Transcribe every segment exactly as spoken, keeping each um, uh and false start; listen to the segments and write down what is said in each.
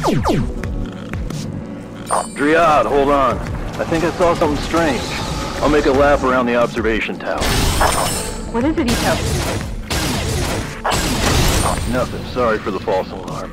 Driad, hold on. I think I saw something strange. I'll make a lap around the observation tower. What is it, Ito? Nothing. Sorry for the false alarm.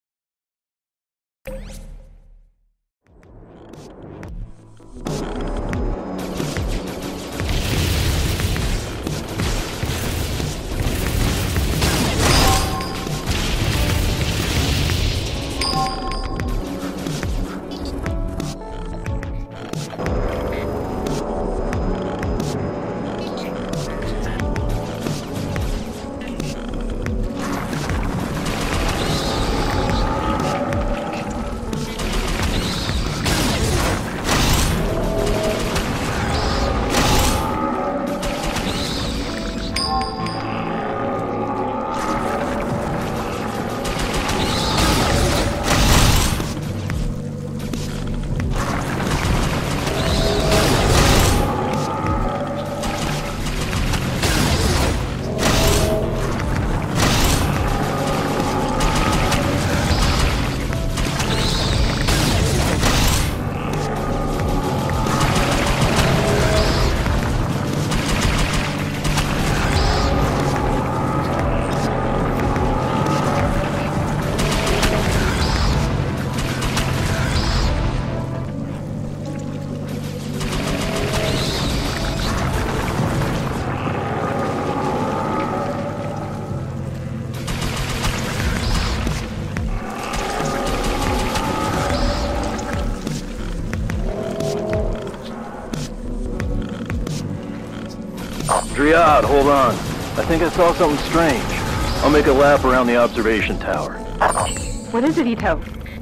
Driad, hold on. I think I saw something strange. I'll make a lap around the observation tower. What is it, Ito?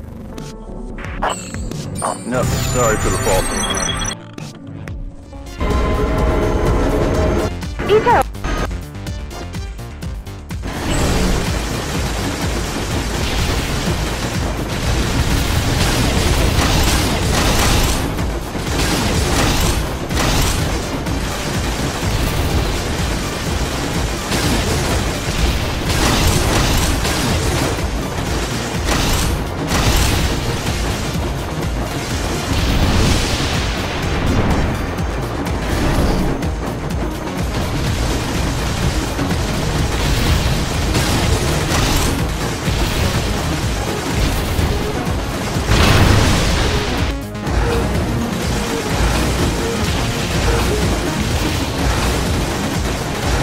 Nothing. Sorry for the false alarm. Ito!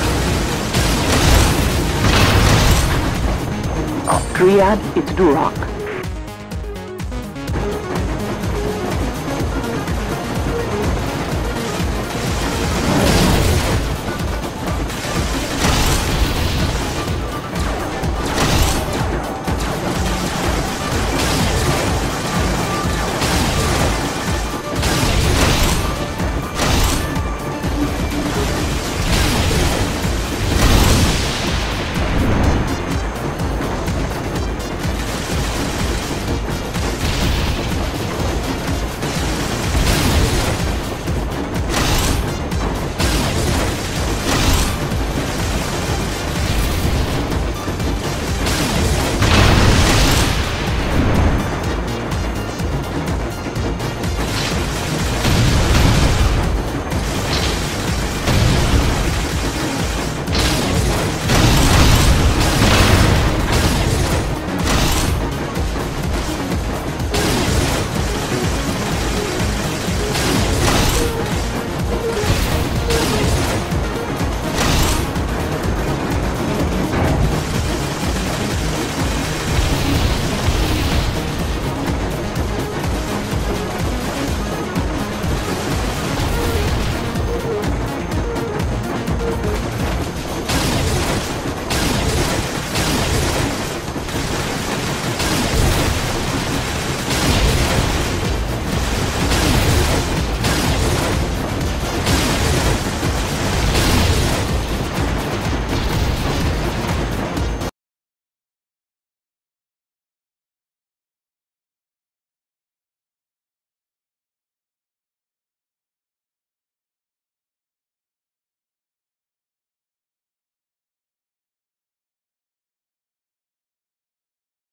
Driad, it's Duroc.